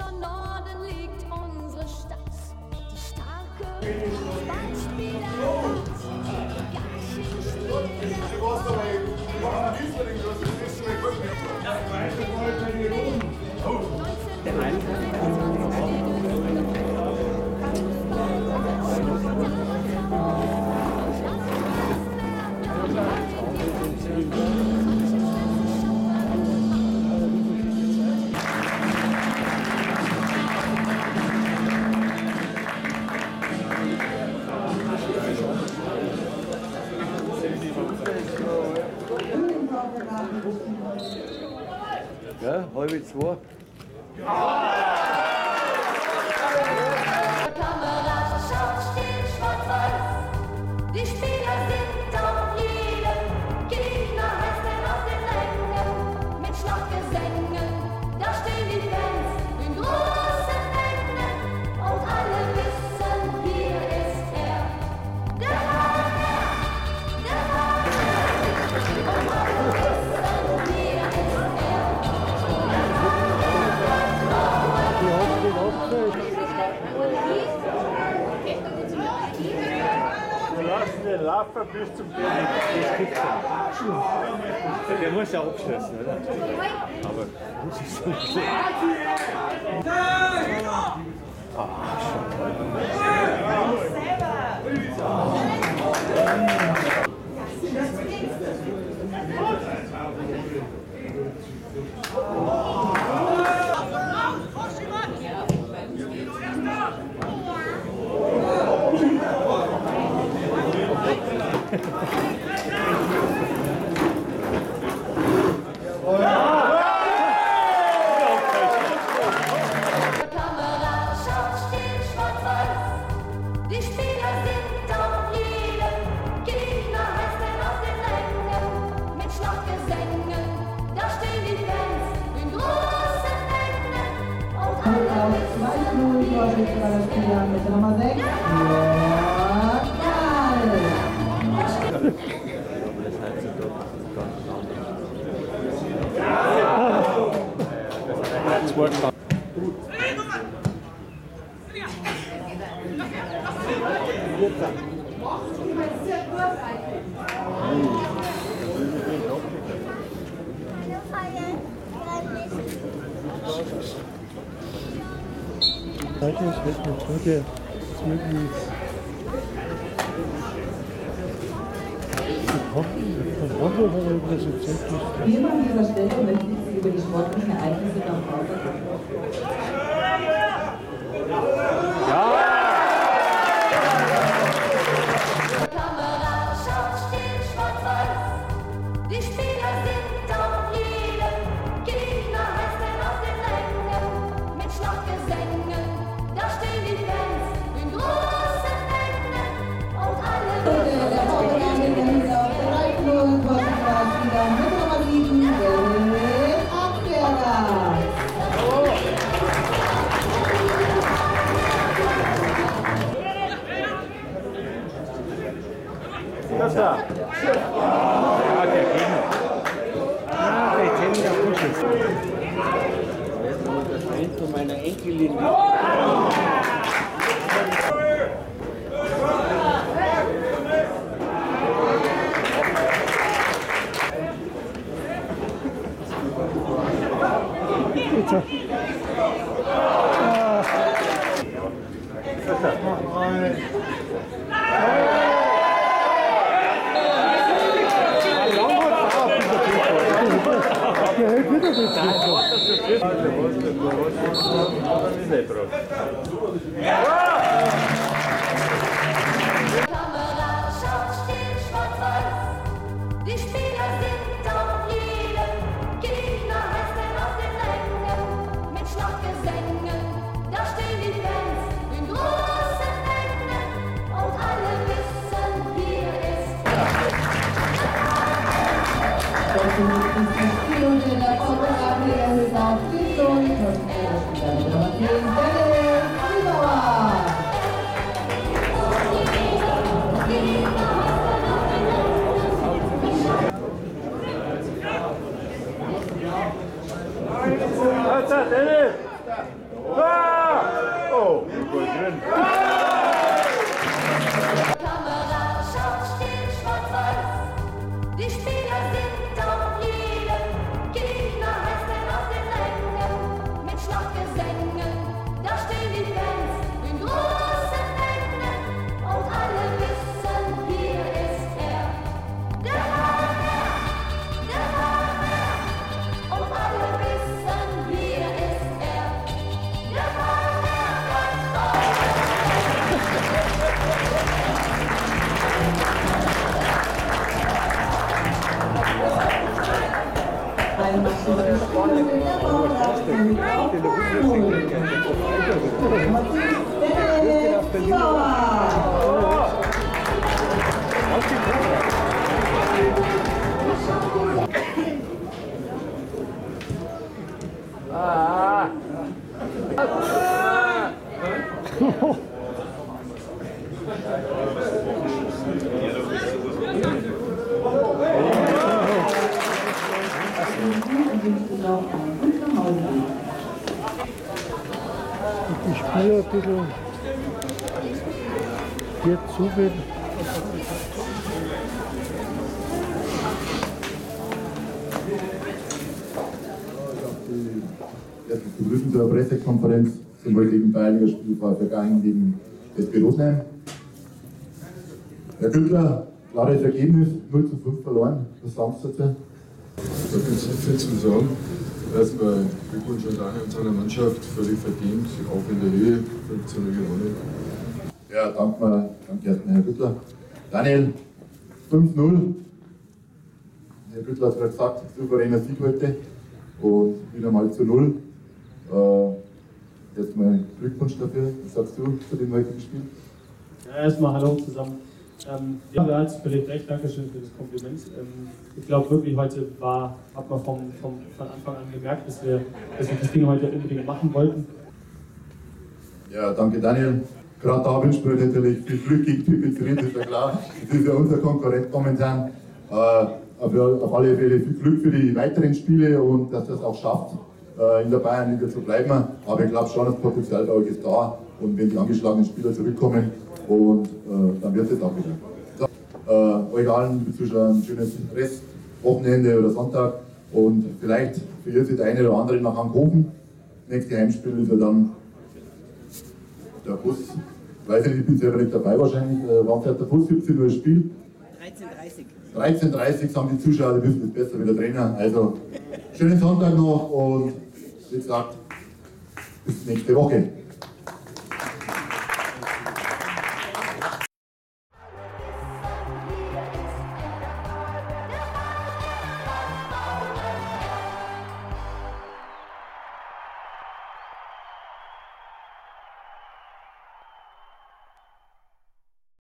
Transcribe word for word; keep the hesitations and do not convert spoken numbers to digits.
Von Norden liegt unsere Stadt, die starke Ballspieler. Ja, halb zwei. Kameradschaft steht schwarz-weiß. Die Spieler sind auf jedem Gegner, heißt er auf den Rängen. Mit Schlachtgesängen, da stehen die Fans in großen Mengen. Und alle wissen, hier ist er. Der Hammer, der Hammer. Und alle wissen, hier ist er. Wir lassen den laufen bis zum König. Der muss ja abschließen, oder? Aber das ist so schön. Kameradschaft steht schwarz-weiß. Die Spieler sind auf jedem Gegner, heißt er auf den Rängen. Mit Schlachtgesängen, da stehen die Fans in großen Mengen. Und alle wissen, hier ist er. Mit der Nummer sechs. Heute ist halt eine Frage, das irgendwie von Hamburg oder Repräsentant ist. Hier an dieser Stelle möchte ich Sie über die sportlichen Ereignisse am Vortag. Kameradschaft steht schwarz-weiß. Die Spieler sind auf jedem Gegner, heißt er auf den Rängen. Mit Schlachtgesängen, da stehen die Fans in großen Mengen. Und alle wissen, Der Hauptmann auf drei null, Kostenplatz wieder mit Nummer sieben, Gerrit Abgerger. Das da. Ja, der Gegner. Ah, der kennt ja gut. Weißt du, das Freund von meiner Enkelin. Bitte. Kameradschaft steht schwarz-weiß. Die Spieler sind auf jedem Gegner, heißt er auf den Rängen. Mit Schlachtgesängen, da stehen die Fans in großen Mengen. Und alle wissen, hier ist Die und in der Fotografie erhöht auf die und Nummer zehn, Gerrit Abgerger. Dennis! Go! Ah! Die Spieler ein bisschen hier zugehen. Ich begrüßen zur Pressekonferenz zum heutigen Bayerliga Spiel vergangen gegen S P Rosenheim. Herr Günther, klares Ergebnis, null zu fünf verloren. Was sagst du dazu? Da gibt es nicht viel zu sagen. Erstmal Glückwunsch an Daniel und seiner Mannschaft, völlig verdient, auch in der Höhe, fünf zu null gewonnen. Ja, danke, mal, danke erstmal, Herr Günther. Daniel, fünf null. Herr Günther hat gerade gesagt, souveräner Sieg heute und wieder mal zu null. Äh, erstmal Glückwunsch dafür. Was sagst du zu dem heutigen Spiel? Ja, erstmal hallo zusammen. Ähm, ja, da hat völlig recht, Dankeschön für das Kompliment. Ähm, ich glaube wirklich, heute war, hat man vom, vom, von Anfang an gemerkt, dass wir, dass wir das Ding heute unbedingt machen wollten. Ja, danke Daniel. Gerade da wünschen wir natürlich viel Glück gegen Pipizeriet, ist ja klar. Das ist ja unser Konkurrent momentan. Äh, aber auf alle Fälle viel Glück für die weiteren Spiele und dass das auch schafft, äh, in der Bayernliga zu bleiben. Aber ich glaube schon, das Potenzial bei euch ist da und wenn die angeschlagenen Spieler zurückkommen, und äh, dann wird es auch wieder. So, äh, euch allen Zuschauern ein schönes Restwochenende oder Sonntag und vielleicht für ihr der eine oder andere nach Anghofen. Das nächste Heimspiel ist ja dann der Bus. Ich weiß nicht, ich bin selber nicht dabei wahrscheinlich. Äh, wann fährt der Bus? siebzehn Uhr das Spiel? dreizehn Uhr dreißig. dreizehn Uhr dreißig sagen die Zuschauer, die wissen es besser wie der Trainer. Also schönen Sonntag noch und wie gesagt, bis nächste Woche.